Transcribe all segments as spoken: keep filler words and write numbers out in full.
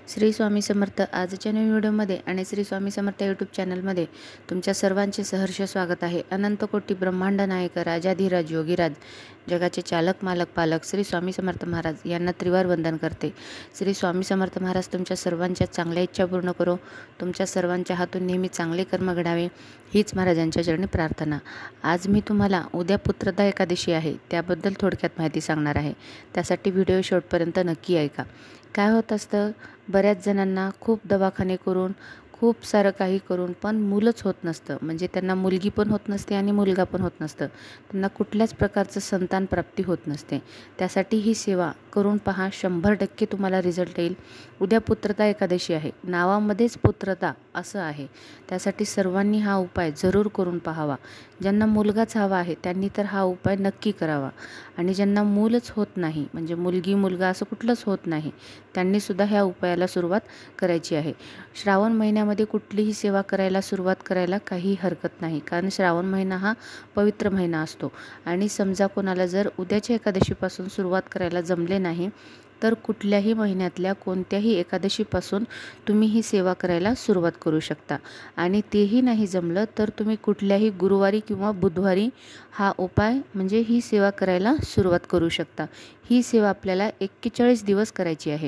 श्री स्वामी समर्थ. आजच्या नवीन व्हिडिओमध्ये आणि श्री स्वामी समर्थ यूट्यूब चॅनलमध्ये तुमच्या सर्वांचे सहर्ष स्वागत आहे. अनंत कोटी ब्रह्मांड नायक राजाधिराज योगीराज जगाचे चालक मालक पालक श्री स्वामी समर्थ महाराज यांना त्रिवार वंदन करते. श्री स्वामी समर्थ महाराज तुमच्या सर्वांच्या चांगल्या इच्छा पूर्ण करो. तुमच्या सर्वांच्या हातून नेहमी चांगले कर्म घडावे हीच महाराजांच्या चरणी प्रार्थना. आज मी तुम्हाला उद्या पुत्रदा एकादशी आहे त्याबद्दल थोडक्यात माहिती सांगणार आहे. त्यासाठी व्हिडिओ शेवटपर्यंत नक्की ऐका. काय होत असतं, बऱ्याच जणांना खूप दवाखाने करून खूप सारं काही करून पण मुलंच होत नसतं. म्हणजे त्यांना मुलगी पण होत नसते आणि मुलगा पण होत नसतं. त्यांना कुठल्याच प्रकारचं संतान प्राप्ती होत नसते. त्यासाठी ही सेवा करून पहा, शंभर टक्के तुम्हाला रिझल्ट येईल. उद्या पुत्रदा एकादशी आहे, नावामध्येच पुत्रदा असं आहे. त्यासाठी सर्वांनी हा उपाय जरूर करून पाहावा. ज्यांना मुलगाच हवा आहे त्यांनी तर हा उपाय नक्की करावा. आणि ज्यांना मूलच होत नाही, म्हणजे मुलगी मुलगा असं कुठलंच होत नाही, त्यांनीसुद्धा ह्या उपायाला सुरुवात करायची आहे. श्रावण महिन्यामध्ये कुठलीही सेवा करायला सुरुवात करायला काही हरकत नाही, कारण श्रावण महिना हा पवित्र महिना असतो. आणि समजा कोणाला जर उद्याच्या एकादशीपासून सुरुवात करायला जमले नाही तर कुठल्याही महिन्यातल्या कोणत्याही एकादशीपासून तुम्ही ही सेवा करायला सुरुवात करू शकता. आणि तेही नाही जमलं तर तुम्ही कुठल्याही गुरुवारी किंवा बुधवारी हा उपाय म्हणजे ही सेवा करायला सुरुवात करू शकता. ही सेवा आपल्याला एक्केचाळीस दिवस करायची आहे.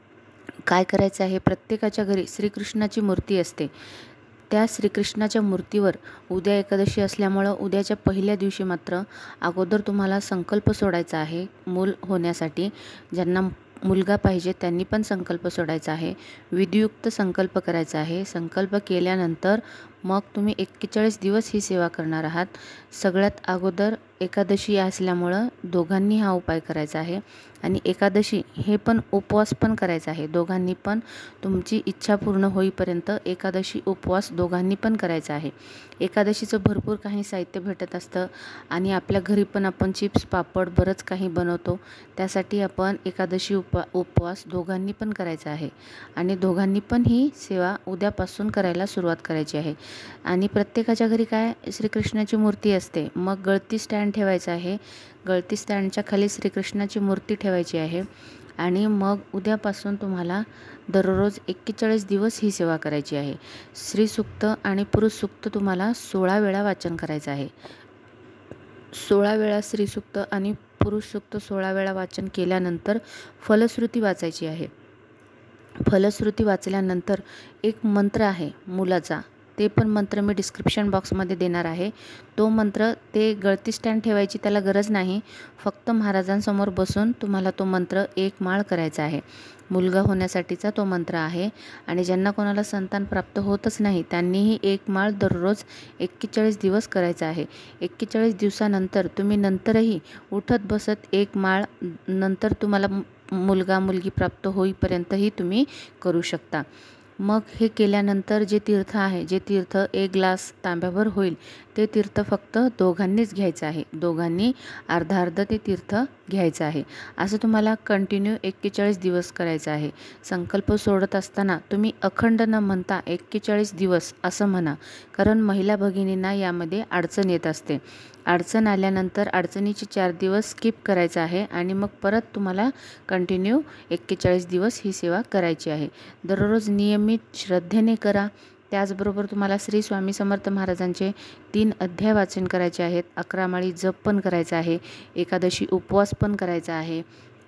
काय करायचं आहे, प्रत्येकाच्या घरी श्रीकृष्णाची मूर्ती असते. त्या श्रीकृष्णाच्या मूर्तीवर उद्या एकादशी असल्यामुळं उद्याच्या पहिल्या दिवशी मात्र अगोदर तुम्हाला संकल्प सोडायचा आहे मूल होण्यासाठी. ज्यांना मुलगा पाहिजे त्यांनी पण संकल्प सोडायचा आहे. विधियुक्त संकल्प करायचा आहे. संकल्प केल्यानंतर मग तुम्ही एक्केचाळीस दिवस ही सेवा करणार आहात. सगळ्यात अगोदर एकादशी असल्यामुळं दोघांनी हा उपाय करायचा आहे. आणि एकादशी हे पण उपवास पण करायचा आहे. दोघांनी पण तुमची इच्छा पूर्ण होईपर्यंत एकादशी उपवास दोघांनी पण करायचा आहे. एकादशीचं भरपूर काही साहित्य भेटत असतं आणि आपल्या घरी पण आपण चिप्स पापड बरंच काही बनवतो. त्यासाठी आपण एकादशी उपवा उपवास दोघांनी पण करायचा आहे. आणि दोघांनी पण ही सेवा उद्यापासून करायला सुरुवात करायची आहे. आणि प्रत्येकाच्या घरी काय श्रीकृष्णाची मूर्ती असते. मग गळती स्टँड ठेवायचा आहे. गळती स्टँडच्या खाली श्रीकृष्णाची मूर्ती ठेवायची आहे. आणि मग उद्यापासून तुम्हाला दररोज एक्केचाळीस दिवस ही सेवा करायची आहे. श्रीसूक्त आणि पुरुष सूक्त तुम्हाला सोळा वेळा वाचन करायचं आहे. सोळा वेळा श्रीसूक्त आणि पुरुष सूक्त सोळा वेळा वाचन केल्यानंतर फलश्रुती वाचायची आहे. फलश्रुती वाचल्यानंतर एक मंत्र आहे मुलाचा, ते पण मंत्र मी डिस्क्रिप्शन बॉक्समध्ये देणार आहे. तो मंत्र ते गळती स्टँड ठेवायची त्याला गरज नाही. फक्त महाराजांसमोर बसून तुम्हाला तो मंत्र एक माळ करायचा आहे. मुलगा होण्यासाठीचा तो मंत्र आहे. आणि ज्यांना कोणाला संतान प्राप्त होतच नाही त्यांनीही एक माळ दररोज एक्केचाळीस दिवस करायचा आहे. एक्केचाळीस दिवसानंतर तुम्ही नंतरही उठत बसत एक माळ नंतर तुम्हाला मुलगा मुलगी प्राप्त होईपर्यंतही तुम्ही करू शकता. मग हे केल्यानंतर जे तीर्थ आहे, जे तीर्थ एक ग्लास तांब्याभर होईल ते तीर्थ फक्त दोघांनीच घ्यायचं आहे. दोघांनी अर्धा अर्ध ते तीर्थ घ्यायचं आहे. असं तुम्हाला कंटिन्यू एक्केचाळीस दिवस करायचं आहे. संकल्प सोडत असताना तुम्ही अखंड न म्हणता एक्केचाळीस दिवस असं म्हणा, कारण महिला भगिनींना यामध्ये अडचण येत असते. अडचण आल्यानंतर अडचणीचे चार दिवस स्किप करायचं आहे आणि मग परत तुम्हाला कंटिन्यू एक्केचाळीस दिवस ही सेवा करायची आहे. दररोज नियमित श्रद्धेने करा. त्याचबरोबर तुम्हाला श्री स्वामी समर्थ महाराजांचे तीन अध्याय वाचन करायचे आहेत. अकरा माळी जप पण करायचा आहे. एकादशी उपवास पण करायचा आहे.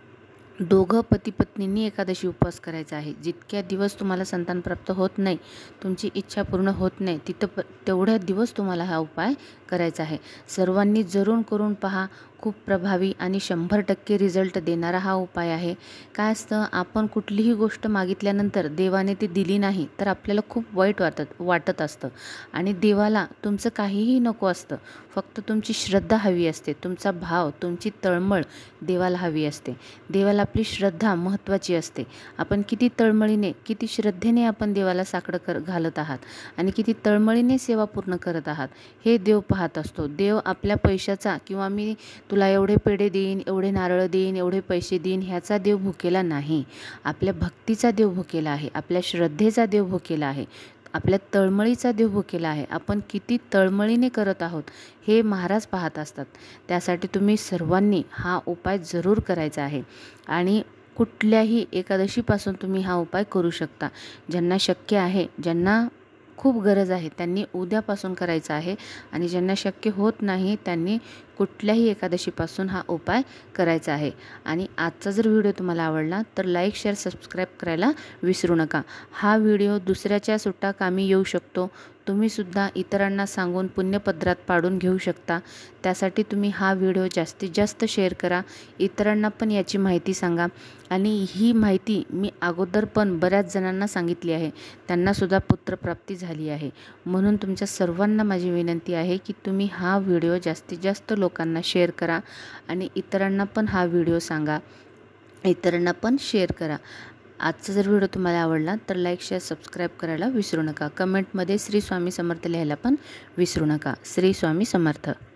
दोघं पती पत्नींनी एकादशी उपवास करायचा आहे. जितक्या दिवस तुम्हाला संतान प्राप्त होत नाही, तुमची इच्छा पूर्ण होत नाही, तिथं प तेवढ्या दिवस तुम्हाला हा उपाय करायचा आहे. सर्वांनी जरूर करून पहा. खूप प्रभावी आणि शंभर टक्के रिझल्ट देणारा हा उपाय आहे. काय असतं, आपण कुठलीही गोष्ट मागितल्यानंतर देवाने ती दिली नाही तर आपल्याला खूप वाईट वाटत वाटत असतं. आणि देवाला तुमचं काहीही नको असतं, फक्त तुमची श्रद्धा हवी असते. तुमचा भाव, तुमची तळमळ देवाला हवी असते. देवाला आपली श्रद्धा महत्त्वाची असते. आपण किती तळमळीने किती श्रद्धेने आपण देवाला साकडं कर घालत आहात आणि किती तळमळीने सेवा पूर्ण करत आहात हे देव पाहत असतो. देव आपल्या पैशाचा किंवा मी तुला एवढे पेढे देईन, एवढे नारळ देईन, एवढे पैसे देईन ह्याचा देव भुकेला नाही. आपल्या भक्तीचा देव भुकेला आहे. आपल्या श्रद्धेचा देव भुकेला आहे. आपल्या तळमळीचा देव भुकेला आहे. आपण किती तळमळीने करत आहोत हे महाराज पाहत असतात. त्यासाठी तुम्ही सर्वांनी हा उपाय जरूर करायचा आहे. आणि कुठल्याही एकादशीपासून तुम्ही हा उपाय करू शकता. ज्यांना शक्य आहे, ज्यांना खूप गरज आहे त्यांनी उद्यापासून करायचा आहे आणि ज्यांना शक्य होत नाही त्यांनी कुठल्याही एकादशीपासून हा उपाय करायचा आहे. आणि आजचा जर व्हिडिओ तुम्हाला आवडला तर लाईक शेअर सबस्क्राईब करायला विसरू नका. हा व्हिडिओ दुसऱ्याच्या सुट्टा कामी येऊ शकतो. तुम्हीसुद्धा इतरांना सांगून पुण्यपदरात पाडून घेऊ शकता. त्यासाठी तुम्ही हा व्हिडिओ जास्तीत जास्त शेअर करा, इतरांना पण याची माहिती सांगा. आणि ही माहिती मी अगोदर पण बऱ्याच जणांना सांगितली आहे, त्यांनासुद्धा पुत्रप्राप्ती झाली आहे. म्हणून तुमच्या सर्वांना माझी विनंती आहे की तुम्ही हा व्हिडिओ जास्तीत जास्त लोकांना शेअर करा आणि इतरांना पण हा व्हिडिओ सांगा, इतरांना पण शेअर करा. आजचा जर व्हिडिओ तुम्हाला आवडला तर लाईक शेअर सबस्क्राईब करायला विसरू नका. कमेंटमध्ये श्री स्वामी समर्थ लिहायला पण विसरू नका. श्री स्वामी समर्थ.